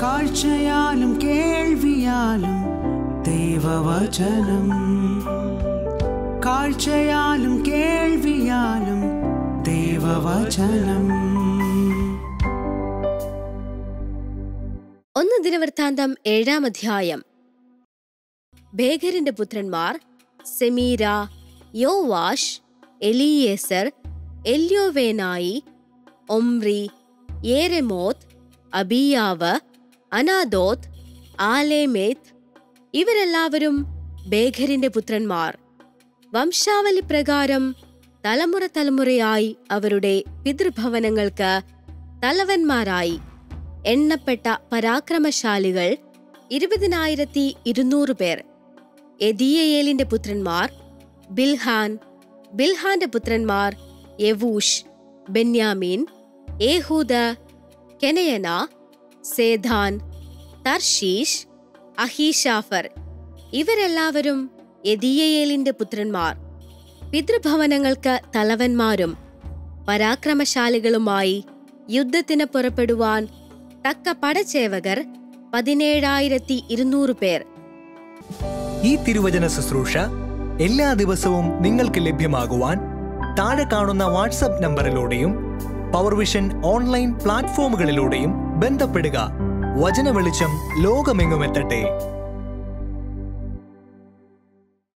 കാഴ്ചയാലും കേൾവിയാലും ദൈവവചനം. കാഴ്ചയാലും കേൾവിയാലും ദൈവവചനം. 1 ദിനവൃത്താന്തം 7-ാം അധ്യായം. ബേഖരിന്റെ പുത്രന്മാർ സെമീര, യോവാഷ്, എലിയേസർ, എല്യോവേനായി, ഒമ്രി, യേരെമോത്ത്, അബിയാവ്, അനാദോത്ത്, ആലേമേത്ത്. ഇവരെല്ലാവരും ബേഖരിന്റെ പുത്രന്മാർ. വംശാവലി പ്രകാരം തലമുറ തലമുറയായി അവരുടെ പിതൃഭവനങ്ങൾക്ക് തലവന്മാരായി എണ്ണപ്പെട്ട പരാക്രമശാലികൾ 20,200 പേർ. എദീയേലിന്റെ പുത്രന്മാർ ബിൽഹാൻ. ബിൽഹാന്റെ പുത്രന്മാർ യെവൂഷ്, ബെന്യാമീൻ, ഏഹൂദ്, കെനയന, സേധാൻ, തർഷീഷ്, അഹീഷാഫർ. ഇവരെല്ലാവരും എദീയേലിന്റെ പുത്രന്മാർ. പിതൃഭവനങ്ങൾക്ക് തലവന്മാരും പരാക്രമശാലികളുമായി യുദ്ധത്തിന് പുറപ്പെടുവാൻ തക്ക പടച്ചേവകർ 17,200 പേർ. ഈ തിരുവചന ശുശ്രൂഷ എല്ലാ ദിവസവും നിങ്ങൾക്ക് ലഭ്യമാകുവാൻ താഴെ കാണുന്ന വാട്സ്ആപ്പ് നമ്പറിലൂടെയും പവർവിഷൻ ഓൺലൈൻ പ്ലാറ്റ്ഫോമുകളിലൂടെയും ബന്ധപ്പെടുക. വചന വെളിച്ചം ലോകമെങ്ങുമെത്തട്ടെ.